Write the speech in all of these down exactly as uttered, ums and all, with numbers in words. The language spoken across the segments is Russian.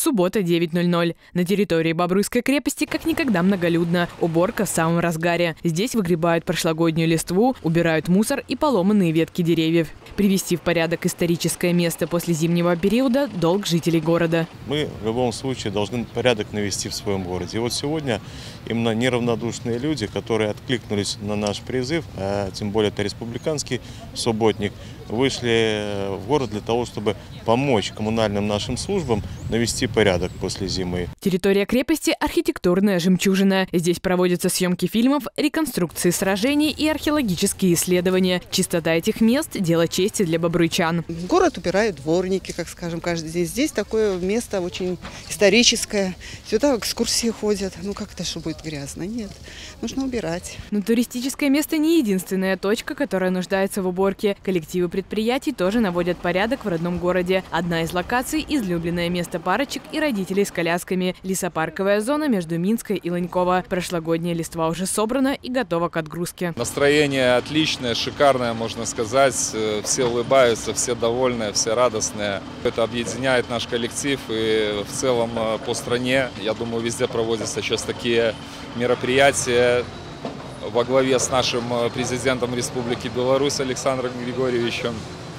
Суббота, девять ноль ноль. На территории Бобруйской крепости как никогда многолюдно. Уборка в самом разгаре. Здесь выгребают прошлогоднюю листву, убирают мусор и поломанные ветки деревьев. Привести в порядок историческое место после зимнего периода – долг жителей города. Мы в любом случае должны порядок навести в своем городе. И вот сегодня именно неравнодушные люди, которые откликнулись на наш призыв, а тем более это республиканский субботник, вышли в город для того, чтобы помочь коммунальным нашим службам навести порядок после зимы. Территория крепости – архитектурная жемчужина. Здесь проводятся съемки фильмов, реконструкции сражений и археологические исследования. Чистота этих мест – дело чести для бобруйчан. Город убирают дворники, как скажем, каждый день. Здесь такое место очень историческое. Сюда экскурсии ходят. Ну как это что будет грязно? Нет. Нужно убирать. Но туристическое место не единственная точка, которая нуждается в уборке. Коллективы предприятий тоже наводят порядок в родном городе. Одна из локаций – излюбленное место парочек и родителей с колясками. Лесопарковая зона между Минской и Ланьково. Прошлогодняя листва уже собрана и готова к отгрузке. Настроение отличное, шикарное, можно сказать. Все улыбаются, все довольны, все радостные. Это объединяет наш коллектив и в целом по стране. Я думаю, везде проводятся сейчас такие мероприятия во главе с нашим президентом Республики Беларусь Александром Григорьевичем.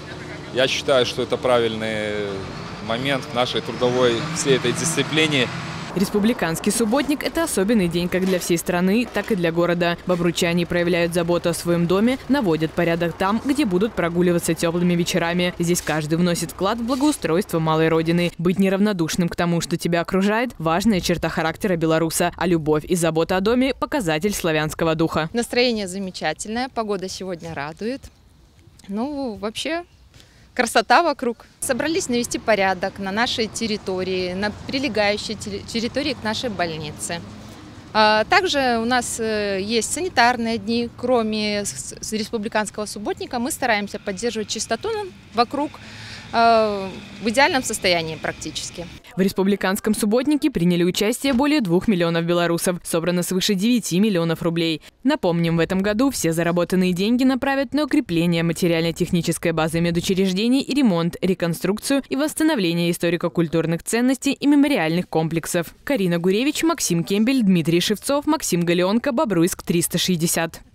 Я считаю, что это правильный момент в нашей трудовой всей этой дисциплине. Республиканский субботник – это особенный день как для всей страны, так и для города. Бобруйчане проявляют заботу о своем доме, наводят порядок там, где будут прогуливаться теплыми вечерами. Здесь каждый вносит вклад в благоустройство малой родины. Быть неравнодушным к тому, что тебя окружает – важная черта характера белоруса, а любовь и забота о доме – показатель славянского духа. Настроение замечательное, погода сегодня радует. Ну, вообще… красота вокруг. Собрались навести порядок на нашей территории, на прилегающей территории к нашей больнице. Также у нас есть санитарные дни. Кроме республиканского субботника мы стараемся поддерживать чистоту вокруг в идеальном состоянии практически. В республиканском субботнике приняли участие более двух миллионов белорусов. Собрано свыше девяти миллионов рублей. Напомним, в этом году все заработанные деньги направят на укрепление материально-технической базы медучреждений и ремонт, реконструкцию и восстановление историко-культурных ценностей и мемориальных комплексов. Карина Гуревич, Максим Кембель, Дмитрий Шевцов, Максим Галеонко, Бобруйск триста шестьдесят.